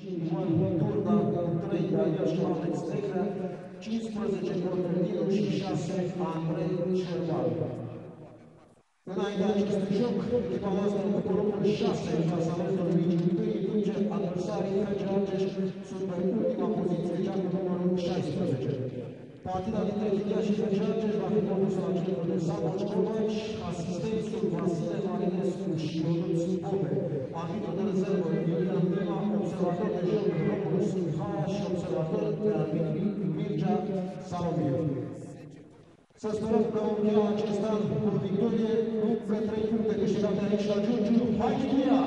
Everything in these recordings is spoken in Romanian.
Ioan Turda, 3 Daniel și Alex Necrea, 15 Corneliu și 6 Andrei Șerban. Înaintea acestui joc, echipa noastră cu locul 6 în clasamentul ligii 1 duce adversarii FC Argeș sunt pe ultima poziție, cea cu numărul 16. Partida dintre Chilia și FC Argeș va fi condusă la centrul de Samoci Covaci, asistențul Vasile Marinescu și Ionuț Bobe, arbitru de rezervă Iulian Dima, observator de joc Romulus Mihaia și observator de arbitru Mircea Salomir. Să sperăm că vom încheia acest an cu o victorie, nu pe 3 puncte câștigate aici la Giurgiu. Hai Chilia!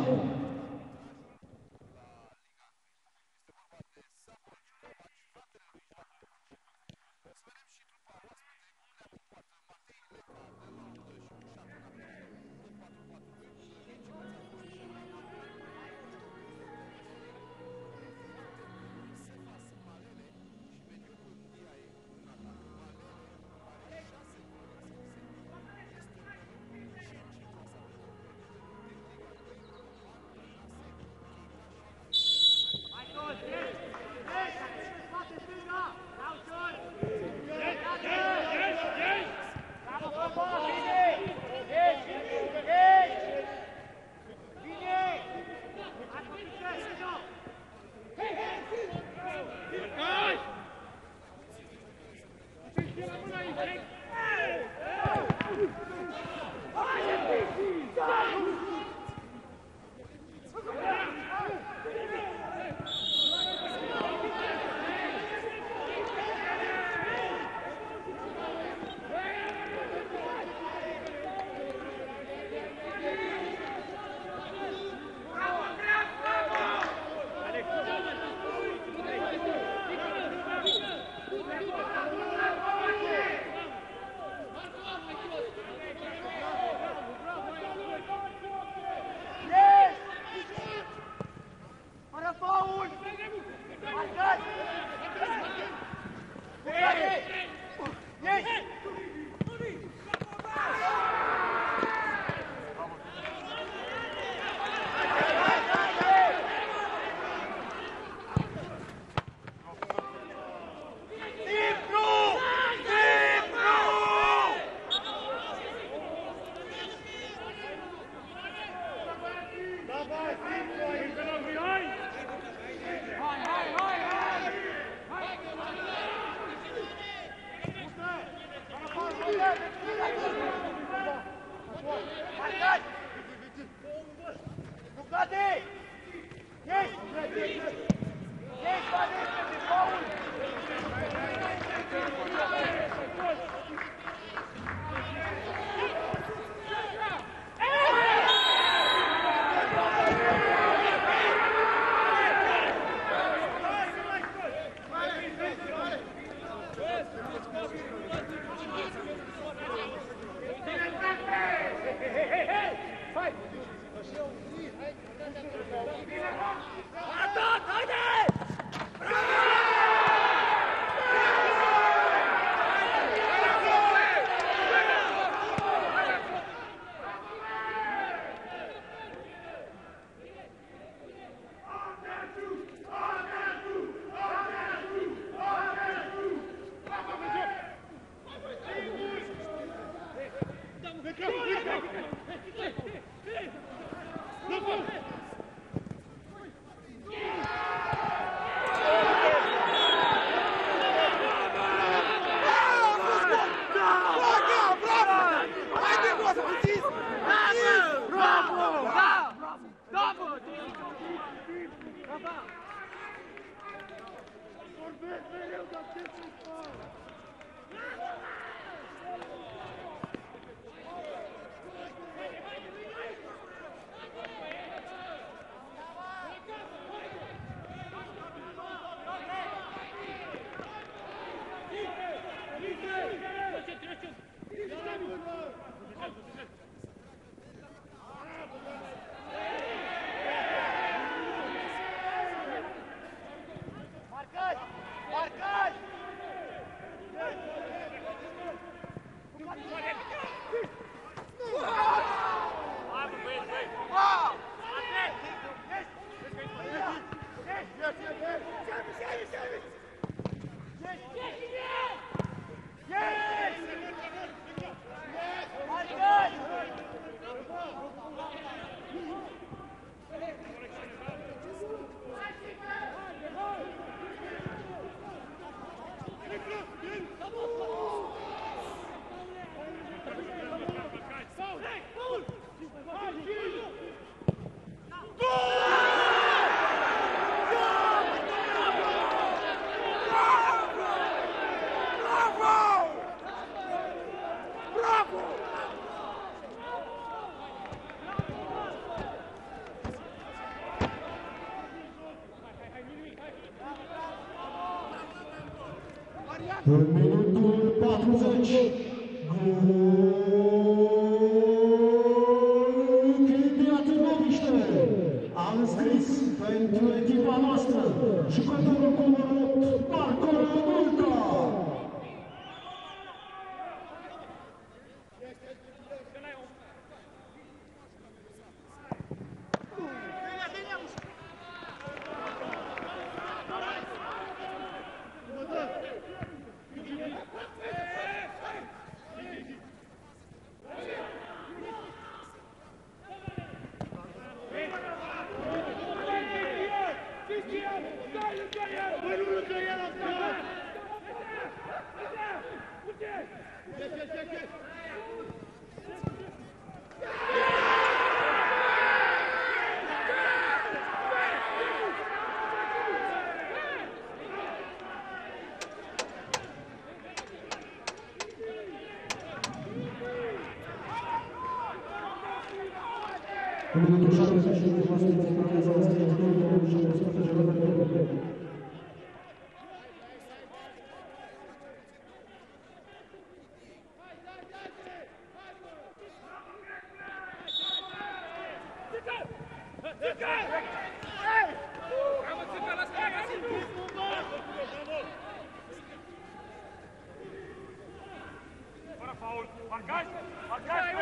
În minutul 40, Chiriat Noviște a înscris pentru echipa noastră jucătorul cu numărul 8, Marco Mulca. În minutul 71, Vasile marchează la stânga, numărul 17, Robert. Fără faul, marcați! Marcați!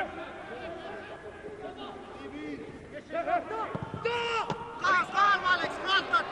Calm, Alex, calm!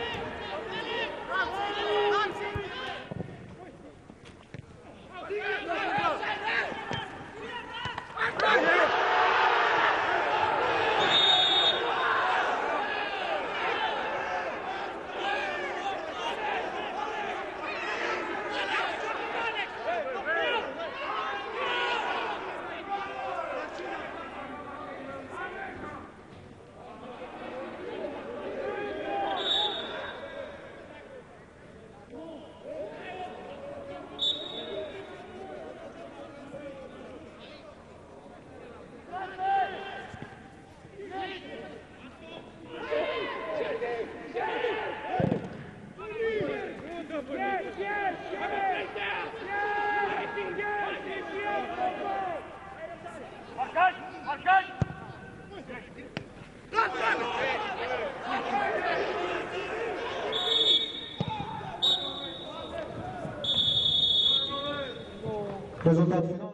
Marcați! Marcați! Rezultat final.